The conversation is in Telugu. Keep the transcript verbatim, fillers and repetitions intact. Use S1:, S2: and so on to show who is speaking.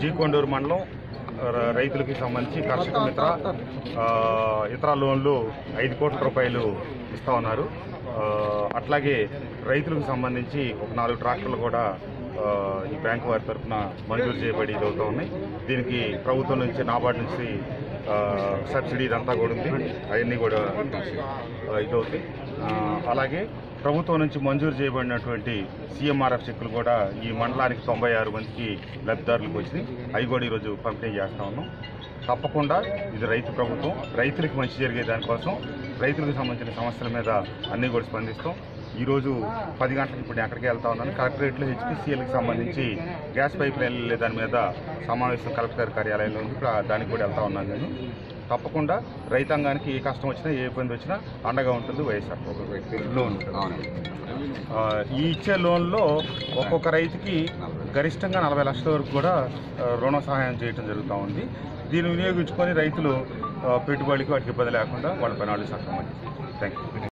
S1: జీ కొండూరు మండలం రైతులకి సంబంధించి కర్షక మిత్ర ఇతర లోన్లు ఐదు కోట్ల రూపాయలు ఇస్తా ఉన్నారు. అట్లాగే రైతులకు సంబంధించి ఒక నాలుగు ట్రాక్టర్లు కూడా ఈ బ్యాంకు వారి తరఫున మంజూరు చేయబడి ఇదవుతూ ఉన్నాయి. దీనికి ప్రభుత్వం నుంచి నాబార్డు నుంచి సబ్సిడీ ఇదంతా కూడా ఉంది, అవన్నీ కూడా ఇదవుతాయి. అలాగే ప్రభుత్వం నుంచి మంజూరు చేయబడినటువంటి సీఎంఆర్ఎఫ్ చెక్కులు కూడా ఈ మండలానికి తొంభై ఆరు మందికి లబ్ధిదారులకు వచ్చినాయి. అవి కూడా ఈరోజు పంపిణీ చేస్తూ ఉన్నాం. తప్పకుండా ఇది రైతు ప్రభుత్వం, రైతులకు మంచి జరిగే దానికోసం రైతులకు సంబంధించిన సమస్యల మీద అన్నీ కూడా స్పందిస్తాం. ఈరోజు పది గంటలకు ఇప్పుడు నేను అక్కడికి వెళ్తా ఉన్నాను. కలెక్టరేట్లో హెచ్పిసిఎల్కి సంబంధించి గ్యాస్ పైప్ లైన్ వెళ్ళే దాని మీద సమావేశం కలెక్టర్ కార్యాలయంలో ఉంది. దానికి కూడా వెళ్తా ఉన్నాను నేను. తప్పకుండా రైతాంగానికి ఏ కష్టం వచ్చినా ఏ ఇబ్బంది వచ్చినా అండగా ఉంటుంది వైఎస్ఆర్ లోన్. ఈ ఇచ్చే లోన్లో ఒక్కొక్క రైతుకి గరిష్టంగా నలభై లక్షల వరకు కూడా రుణ సహాయం చేయడం జరుగుతూ ఉంది. దీన్ని వినియోగించుకొని రైతులు పెట్టుబడికి వాటికి ఇబ్బంది లేకుండా వాళ్ళ పని వాళ్ళు సక్రమంగా. Thank you.